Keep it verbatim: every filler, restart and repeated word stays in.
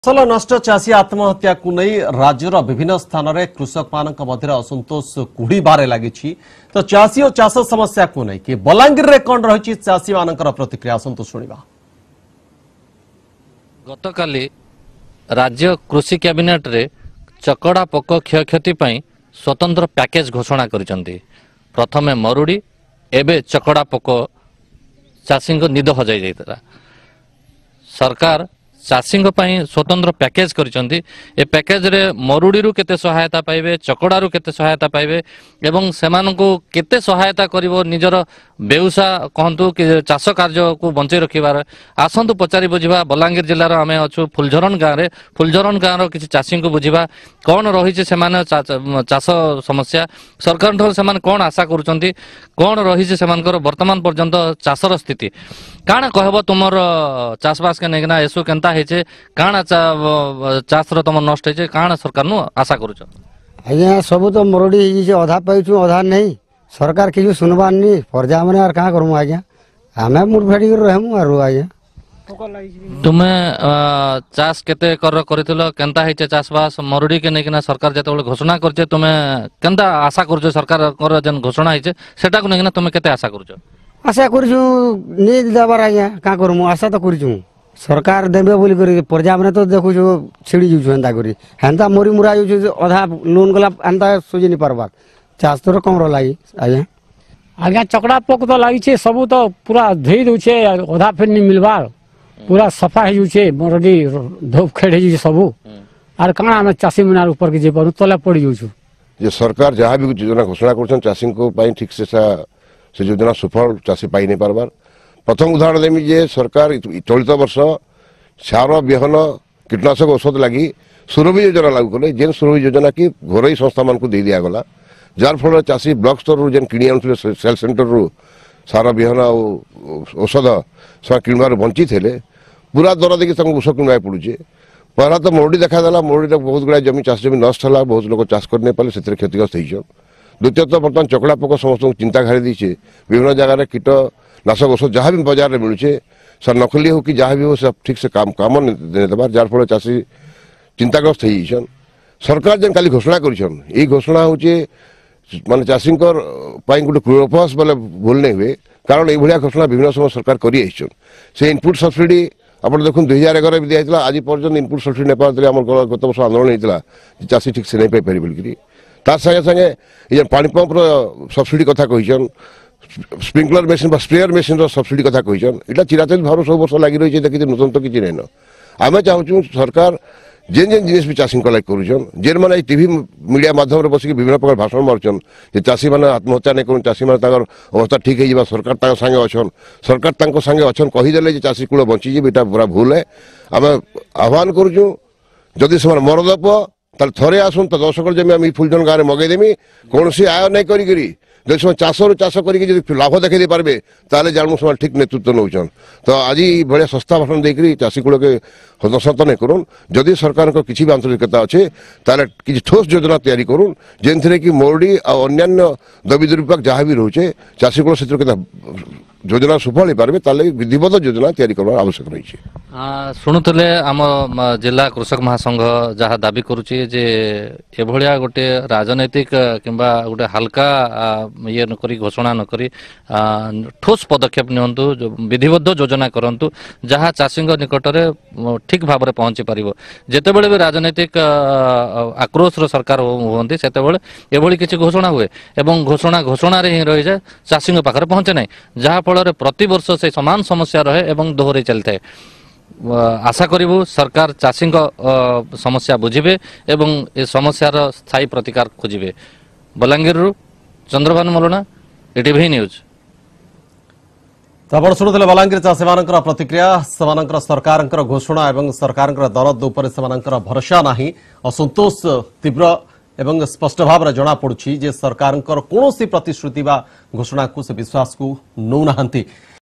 फसल नष्ट चाषी आत्महत्या को नहीं राज्यर विभिन्न स्थान में कृषक मान मध्य असंतोष कुड़े लगी तो चाषी और चाष समस्या को नहीं कि बलांगीर रे कौन रही चाषी मान प्रतिक्रिया असंतु शुणा। गतकाली राज्य कृषि कैबिनेट रे चकड़ा पोक क्षयक्षति स्वतंत्र पैकेज घोषणा करिसेंती। प्रथमे मरुड़ी एबे चकड़ा पोक चाषी को निद हजाई जाइतला। सरकार चाषी स्वतंत्र पैकेज करिसेंती। ए पैकेज रे मरुड़ी रु केते सहायता पाइबे, चकड़ा रु केते सहायता पाइबे एवं सेमानकु केते सहायता करिवो निजर बेउसा कहंतु कि चाष कार्य को बंचे रखिबार। आसंतु पचारि बुझिबा बलांगीर जिल्लार आमे अछु फुलझरन गाँव रे फुलझरन गाँव रो किछि चाषी को बुझिबा कोन रहिछि सेमाने चाष समस्या, सरकार ठोर सेमान कोन आशा करूछंती, कोन रहिछि सेमानकर वर्तमान पर्यंत चाषर स्थिति काना कहबो तुमर चाषबास के नेगना एसु केनता हेचे काना चाष रो तुम नष्ट हेचे काना सरकार नु आशा करूछ। आज्ञा सब तो मरुड़ी जे अधा पाइछु अधा नहीं सरकार किछु सुनबार नहीं परजा माने आर का करमु आज्ञा हमें मुठ फेडी कर रहमु आरो आज्ञा। तुमे चाष केते कर करितलो केनता हेचे चाषबास मरुड़ी के नेकिना सरकार जते घोषणा करछे तुमे केनता आशा करूछ सरकार कर जन घोषणा हेचे सेटा को नेकिना तुमे केते आशा करूछ? आशा करूछु नहीं देबार आज्ञा का करमु आशा तो करूछु सरकार देबे बोली करी परजा माने तो देखु जो छिड़ी जुछु हंता करी हंता मोरी मुरा जुछु अधा लोन गला हंता सोजी नहीं परबार चाष तो कम रो लागि आज्ञा। आज्ञा चकड़ा पोक तो लागि छे सब तो पूरा धोई दउछे अधा फिर नहीं मिलबार पूरा सफा हे जुछे मरडी धोप खेड़ हे जुछे सब आर काना हम चासी मिनार ऊपर के जे पर तले पड़ी जुछु। जे सरकार जहां भी योजना घोषणा करछन चाषी को पई ठीक से से योजना सफल चाषी पाई नहीं पारबार। प्रथम उदाहरण देमी जे सरकार चलित वर्ष सार बिहन कीटनाशक औषध लगी सुरभि योजना लागू कले जेन सुरभि योजना की घरोई संस्था मान को दे दिया गला जार फल चाषी ब्लॉक स्तर रु जेन किणी आनुले सेल सेंटर रु सार बिहन औषध से किणवार वंचित हेले पूरा दर देखिए ओष किणवा पड़ुचे। पहला तो मरुड़ी देखादेला मरुड़ी बहुत गुड़ा जमी चाष जमी नष्ट है बहुत लोग चाष कर नहीं पारे से क्षतिग्रस्त होती। द्वितीय तो बर्तमान चकड़ा पोक समस्त चिंता घाड़ी देचे विभिन्न जगार कीट नाशक औषध जहाँ भी बाजार में मिलूचे सर नकली हो कि जहाँ भी हो सब ठीक से काम काम नहीं देवार जार फल चाषी चिंताग्रस्त होन। सरकार जेन खाली घोषणा करिछन ए घोषणा होचे माने चाषी गोटे पूर्वाभास बोले भूल नहीं हुए कारण ये घोषणा विभिन्न समय सरकार करी से इनपुट सब्सिडी आप देखो दुई हजार एगार भी दिया आज पर्यटन इनपुट सब्सिडी नहीं पाते आम गत वर्ष आंदोलन होता चाषी ठीक से नहीं पाई पारे बोलिकी तार संगे संगे ये पानी पंपर सब्सिडी कथा कहीचन sprinkler machine sprayer machine subsidy कथा कहीचन इटा चिराचल भाव सब वर्ष लगी रही है कि नूतन तो किसी नहीं न आम चाहूँ सरकार जेन जेन जिनिस भी चाषी लाइक करुन जेन मैंने टीवी मीडिया माध्यम बसिक विभिन्न प्रकार भाषण मार्चन चाषी मैंने आत्महत्या नहीं कर चाषी मैंने अवस्था ठीक है सरकार संगे अच्छन सरकार संगे अच्छन कहीदे चाषी कूल बंचीजी एटा पूरा भूल है आम आह्वान करुँ जदि से मरदप ताल थे आसन तो दस एकड़ जमी आम फुलझरन गाँव में मगेदेमी कौन आय नहीं करी जब से चाष रु चाष कर लाभ देखा पारे ताले जानू से ठीक नेतृत्व नौन तो आज भाया सस्ता भाषण देकर चाषी कूल के हस्तसत नहीं करुन जदि सरकार किसी भी आंतरिकता अच्छे ताले किसी ठोस योजना तैयारी करुन जेन थे कि मरुड़ी और अन्य दबी दुर्विपाक जहाँ भी रोचे चाषी कूल से योजना सफल हो पारे ताले विधिवत योजना तैयारी करवार आवश्यक रही है। शुणुले आम जिला कृषक महासंघ जहाँ दाबी करुच्ची जे एभलिया गोटे राजनैतिक किंबा गोटे हल्का ये नकरी घोषणा नकरी ठोस पदक्षेप नियंतु विधिबद्ध योजना करंतु जहाँ चाषी निकट में ठीक भाव में पहुंची पारिबो। जेतेबेले भी राजनैतिक आक्रोश रो सरकार होती से एभली किसी घोषणा हुए एवं घोषणा घोषणा रे ही रही जाए चाषी पाखे पहुंचे ना जहाँ फल प्रति वर्ष से समान समस्या रहे एवं दोहरे चलता है। आशा करूँ सरकार चाषी समस्या बुझे एवं ए समस्यार स्थायी प्रतिकार खोजे। Balangir Chandrabhanu Maluna ETV news. तो शुणुले बलांगीर चाषी मान प्रतिक्रिया से सरकार घोषणा और सरकार दरद उपर से भरोसा नहीं असंतोष तीव्र एवं स्पष्ट भाव में जना पड़ुछि जे सरकार कौन प्रतिश्रुति बा घोषणा को से विश्वास को नौ नाहंती।